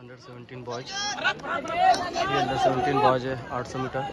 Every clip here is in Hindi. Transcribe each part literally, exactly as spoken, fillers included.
अंडर सेवनटीन बॉयज, ये अंडर सेवनटीन बॉयज है आठ सौ मीटर।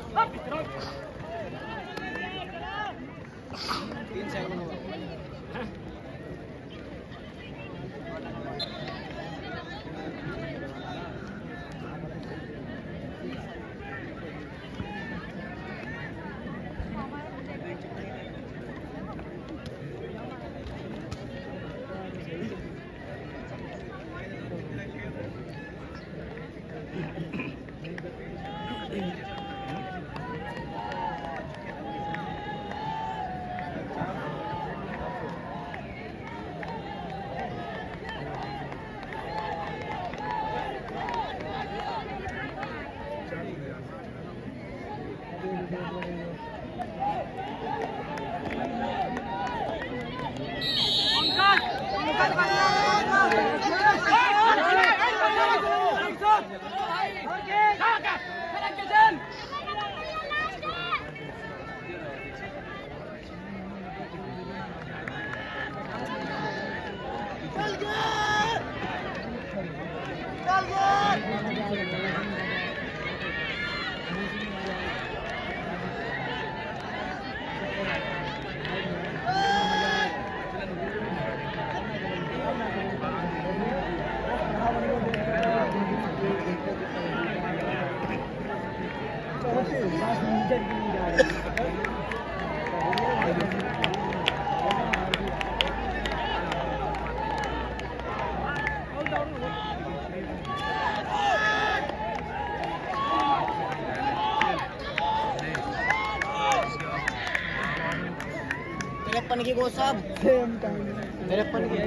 तिरपन की गो साहब तिरपन की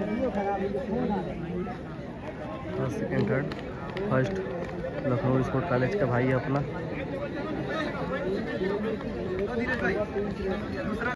second third first Lucknow sport college का भाई है अपना।